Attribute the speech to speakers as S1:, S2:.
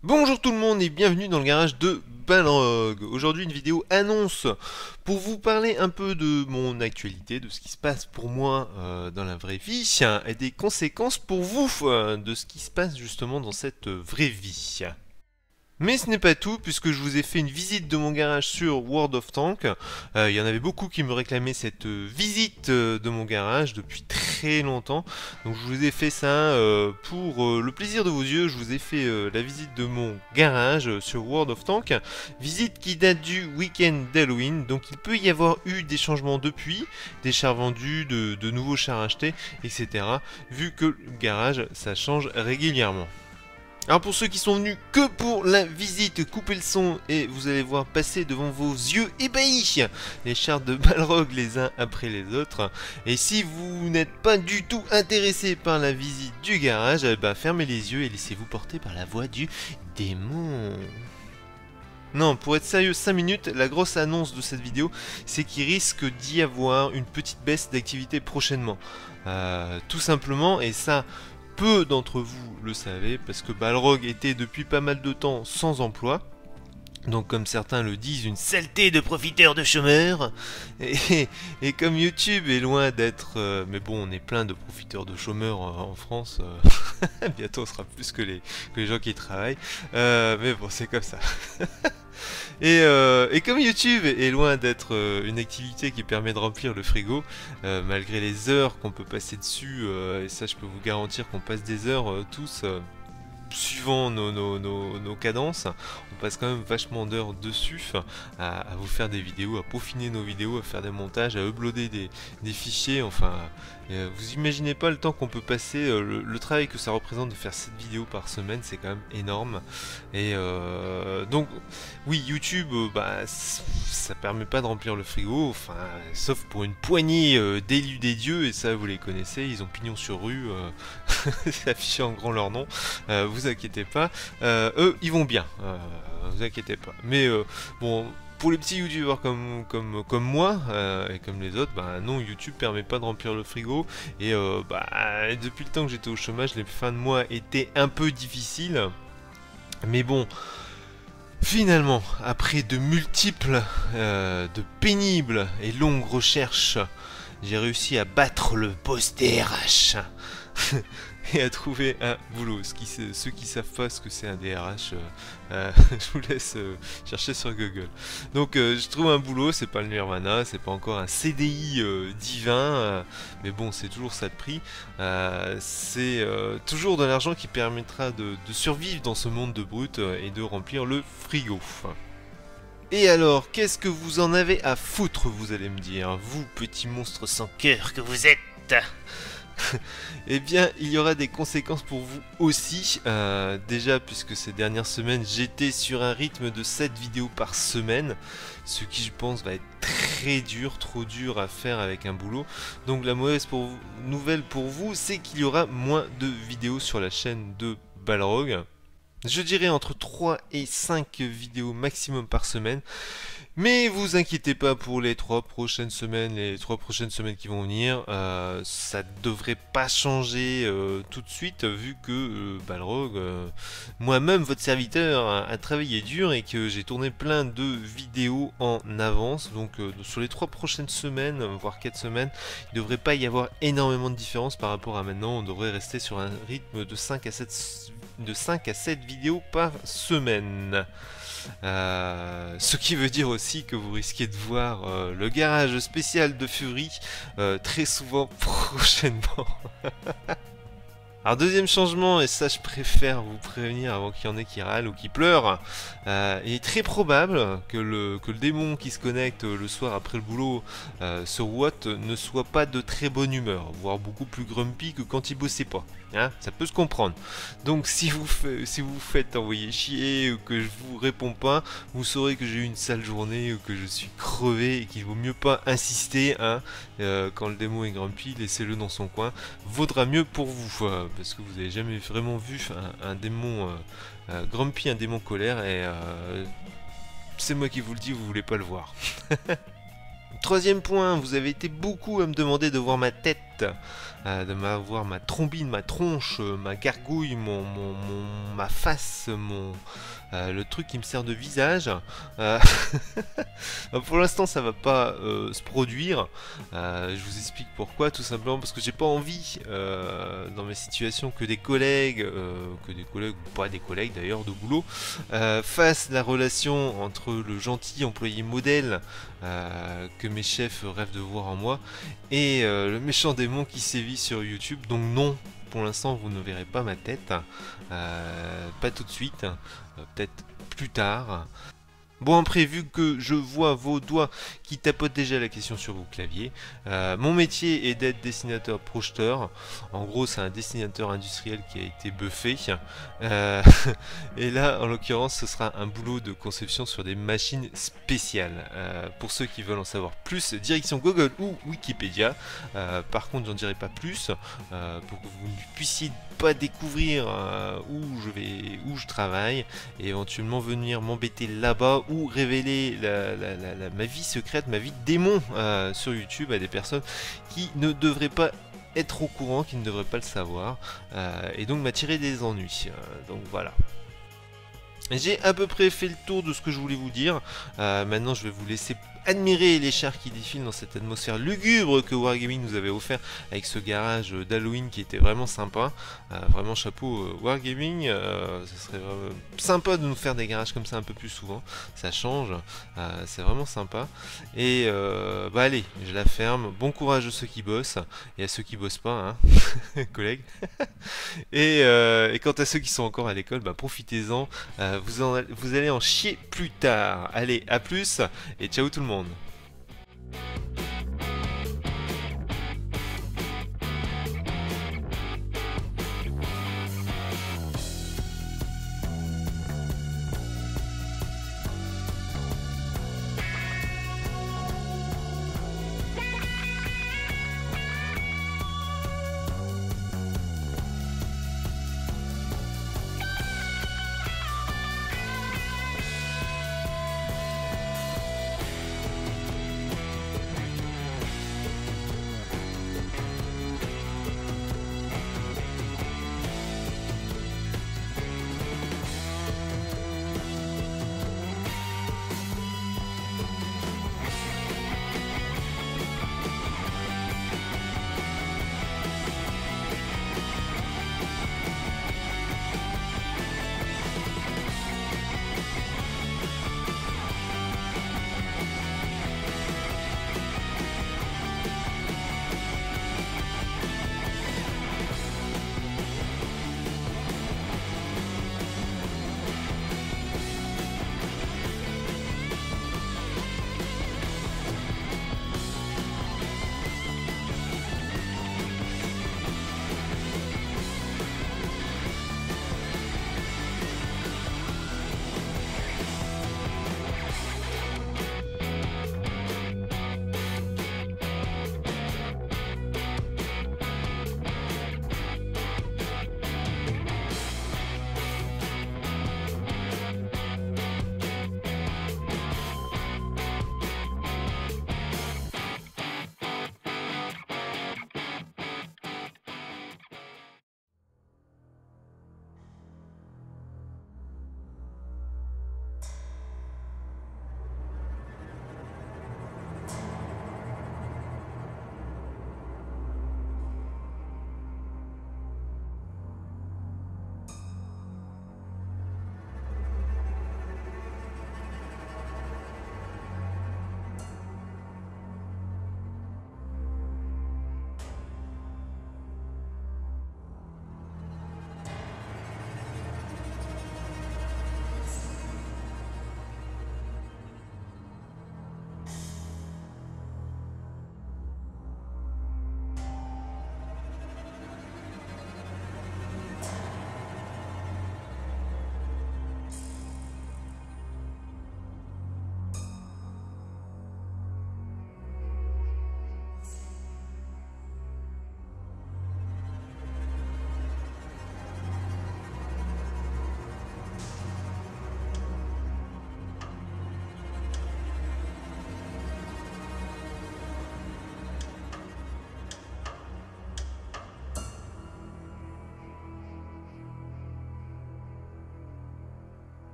S1: Bonjour tout le monde et bienvenue dans le garage de Balrog. Aujourd'hui une vidéo annonce pour vous parler un peu de mon actualité, de ce qui se passe pour moi dans la vraie vie et des conséquences pour vous de ce qui se passe justement dans cette vraie vie. Mais ce n'est pas tout, puisque je vous ai fait une visite de mon garage sur World of Tanks. Il y en avait beaucoup qui me réclamaient cette visite de mon garage depuis très longtemps. Donc je vous ai fait ça pour le plaisir de vos yeux. Je vous ai fait la visite de mon garage sur World of Tanks. Visite qui date du week-end d'Halloween. Donc il peut y avoir eu des changements depuis, des chars vendus, de nouveaux chars achetés, etc. Vu que le garage, ça change régulièrement. Alors pour ceux qui sont venus que pour la visite, coupez le son et vous allez voir passer devant vos yeux ébahis les chars de Balrog les uns après les autres. Et si vous n'êtes pas du tout intéressé par la visite du garage, fermez les yeux et laissez-vous porter par la voix du démon. Non, pour être sérieux, 5 minutes, la grosse annonce de cette vidéo, c'est qu'il risque d'y avoir une petite baisse d'activité prochainement. Tout simplement, et ça, peu d'entre vous le savez, parce que Balrog était depuis pas mal de temps sans emploi. Donc comme certains le disent, une saleté de profiteurs de chômeurs. Et comme YouTube est loin d'être... mais bon, on est plein de profiteurs de chômeurs en France. Bientôt on sera plus que les gens qui travaillent. Mais bon, c'est comme ça. Et comme YouTube est loin d'être une activité qui permet de remplir le frigo, malgré les heures qu'on peut passer dessus, et ça je peux vous garantir qu'on passe des heures tous suivant nos cadences, on passe quand même vachement d'heures dessus à vous faire des vidéos, à peaufiner nos vidéos, à faire des montages, à uploader des fichiers, enfin vous imaginez pas le temps qu'on peut passer, le travail que ça représente de faire 7 vidéos par semaine, c'est quand même énorme. Et donc oui, YouTube, ça permet pas de remplir le frigo, enfin sauf pour une poignée d'élus des dieux, et ça vous les connaissez, ils ont pignon sur rue, c'est affiché en grand leur nom. Vous inquiétez pas, eux ils vont bien, vous inquiétez pas. Mais bon, pour les petits youtubeurs comme moi et comme les autres, non, YouTube permet pas de remplir le frigo. Et depuis le temps que j'étais au chômage, les fins de mois étaient un peu difficiles. Mais bon, finalement, après de multiples, de pénibles et longues recherches, j'ai réussi à battre le boss DRH. Et à trouver un boulot. Ceux qui savent pas ce que c'est un DRH, je vous laisse chercher sur Google. Donc je trouve un boulot, c'est pas le Nirvana, c'est pas encore un CDI divin, mais bon, c'est toujours ça de prix. C'est toujours de l'argent qui permettra de survivre dans ce monde de brut et de remplir le frigo. Et alors, qu'est-ce que vous en avez à foutre, vous allez me dire, vous petits monstres sans cœur que vous êtes? Eh bien, il y aura des conséquences pour vous aussi. Déjà, puisque ces dernières semaines, j'étais sur un rythme de 7 vidéos par semaine, ce qui, je pense, va être très dur, trop dur à faire avec un boulot. Donc, la mauvaise nouvelle pour vous, c'est qu'il y aura moins de vidéos sur la chaîne de Balrog. Je dirais entre 3 et 5 vidéos maximum par semaine. Mais vous inquiétez pas pour les 3 prochaines semaines, qui vont venir, ça devrait pas changer tout de suite, vu que Balrog, moi-même votre serviteur, a travaillé dur et que j'ai tourné plein de vidéos en avance. Donc sur les 3 prochaines semaines, voire 4 semaines, il devrait pas y avoir énormément de différence par rapport à maintenant. On devrait rester sur un rythme de 5 à 7 vidéos par semaine. Ce qui veut dire aussi que vous risquez de voir le garage spécial de Fury très souvent prochainement. Alors deuxième changement, et ça je préfère vous prévenir avant qu'il y en ait qui râlent ou qui pleurent, il est très probable que le démon qui se connecte le soir après le boulot sur Watt ne soit pas de très bonne humeur, voire beaucoup plus grumpy que quand il bossait pas. Hein, ça peut se comprendre. Donc si vous faites envoyer chier ou que je vous réponds pas, vous saurez que j'ai eu une sale journée ou que je suis crevé et qu'il vaut mieux pas insister. Hein, quand le démon est grumpy, laissez-le dans son coin. Vaudra mieux pour vous, parce que vous n'avez jamais vraiment vu un démon grumpy, un démon colère, et c'est moi qui vous le dis, vous voulez pas le voir. Troisième point, vous avez été beaucoup à me demander de voir ma tête tête, de m'avoir ma trombine, ma tronche, ma gargouille, ma face, le truc qui me sert de visage. Pour l'instant ça va pas se produire. Je vous explique pourquoi. Tout simplement parce que j'ai pas envie dans mes situations que des collègues ou pas des collègues d'ailleurs de boulot fassent la relation entre le gentil employé modèle que mes chefs rêvent de voir en moi et le méchant démon qui sévit sur YouTube. Donc non, pour l'instant vous ne verrez pas ma tête, pas tout de suite, peut-être plus tard. Bon, après, vu que je vois vos doigts qui tapotent déjà la question sur vos claviers, mon métier est d'être dessinateur projeteur. En gros, c'est un dessinateur industriel qui a été buffé. Et là, en l'occurrence, ce sera un boulot de conception sur des machines spéciales. Pour ceux qui veulent en savoir plus, direction Google ou Wikipédia. Par contre, j'en dirai pas plus pour que vous ne puissiez pas découvrir où je travaille et éventuellement venir m'embêter là-bas ou révéler ma vie secrète, ma vie de démon sur YouTube à des personnes qui ne devraient pas être au courant, qui ne devraient pas le savoir et donc m'attirer des ennuis. Donc voilà. J'ai à peu près fait le tour de ce que je voulais vous dire. Maintenant je vais vous laisser admirer les chars qui défilent dans cette atmosphère lugubre que Wargaming nous avait offert avec ce garage d'Halloween qui était vraiment sympa. Vraiment chapeau Wargaming, ce serait sympa de nous faire des garages comme ça un peu plus souvent, ça change, c'est vraiment sympa. Et bah allez, je la ferme, bon courage à ceux qui bossent et à ceux qui bossent pas, hein, collègues. Et quant à ceux qui sont encore à l'école, bah profitez-en, vous allez en chier plus tard. Allez, à plus et ciao tout le monde.